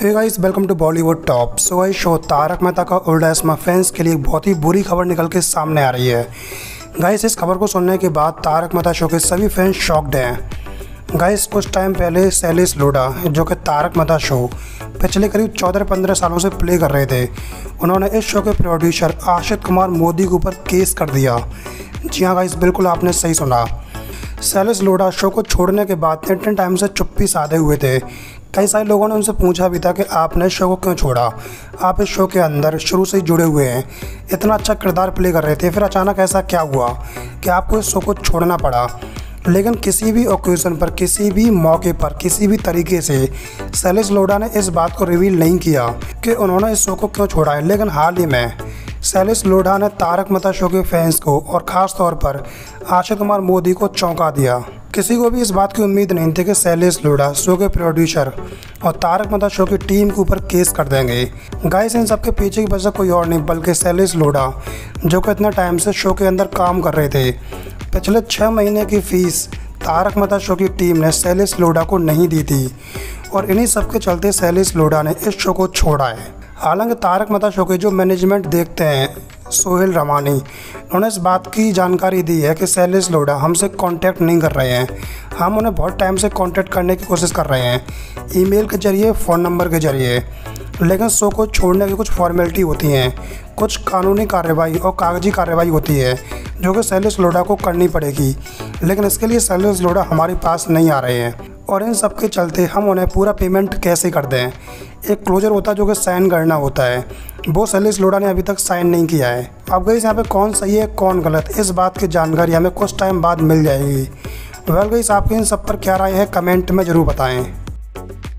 Hey guys, welcome to Bollywood top. So guys, show Taarak Mehta Ka Ooltah चश्मा fans के लिए एक बहुत ही बुरी खबर निकल के सामने आ रही है। गाइस, इस खबर को सुनने के बाद तारक मेहता शो के सभी फैंस शॉक्ड हैं। गाइस, कुछ टाइम पहले शैलेश लोढ़ा, जो कि तारक मेहता शो पिछले करीब 14-15 सालों से प्ले कर रहे थे, उन्होंने इस शो के प्रोड्यूसर आशित कुमार मोदी के ऊपर केस कर दिया। जी हाँ गाइस, बिल्कुल आपने सही सुना। शैलेश लोढ़ा शो को छोड़ने के बाद इतने टाइम से चुप्पी साधे हुए थे। कई सारे लोगों ने उनसे पूछा भी था कि आपने इस शो को क्यों छोड़ा, आप इस शो के अंदर शुरू से ही जुड़े हुए हैं, इतना अच्छा किरदार प्ले कर रहे थे, फिर अचानक ऐसा क्या हुआ कि आपको इस शो को छोड़ना पड़ा। लेकिन किसी भी ओकेज़न पर, किसी भी मौके पर, किसी भी तरीके से शैलेश लोढ़ा ने इस बात को रिवील नहीं किया कि उन्होंने इस शो को क्यों छोड़ा है। लेकिन हाल ही में शैलेश लोढ़ा ने तारक मेहता शो के फैंस को और ख़ास तौर पर आशित कुमार मोदी को चौंका दिया। किसी को भी इस बात की उम्मीद नहीं थी कि शैलेश लोढ़ा शो के प्रोड्यूसर और तारक मेहता शो की टीम के ऊपर केस कर देंगे। गाइस, इन सब के पीछे की वजह कोई और नहीं बल्कि शैलेश लोढ़ा, जो कि इतना टाइम से शो के अंदर काम कर रहे थे। पिछले 6 महीने की फ़ीस तारक मेहता शो की टीम ने शैलेश लोढ़ा को नहीं दी थी और इन्हीं सब के चलते शैलेश लोढ़ा ने इस शो को छोड़ा है। हालांकि तारक मेहता शो के जो मैनेजमेंट देखते हैं, सोहेल रमानी, उन्होंने इस बात की जानकारी दी है कि शैलेश लोढ़ा हमसे कांटेक्ट नहीं कर रहे हैं। हम उन्हें बहुत टाइम से कांटेक्ट करने की कोशिश कर रहे हैं, ईमेल के ज़रिए, फ़ोन नंबर के ज़रिए, लेकिन शो को छोड़ने की कुछ फॉर्मेलिटी होती हैं, कुछ कानूनी कार्रवाई और कागजी कार्रवाई होती है जो कि शैलेश लोढ़ा को करनी पड़ेगी। लेकिन इसके लिए शैलेश लोढ़ा हमारे पास नहीं आ रहे हैं और इन सब के चलते हम उन्हें पूरा पेमेंट कैसे कर दें। एक क्लोजर होता है जो कि साइन करना होता है, वो शैलेश लोढ़ा ने अभी तक साइन नहीं किया है। अब गाइस, यहाँ पे कौन सही है कौन गलत, इस बात की जानकारी हमें कुछ टाइम बाद मिल जाएगी। वेल गाइस, आपकी इन सब पर क्या राय है कमेंट में ज़रूर बताएं।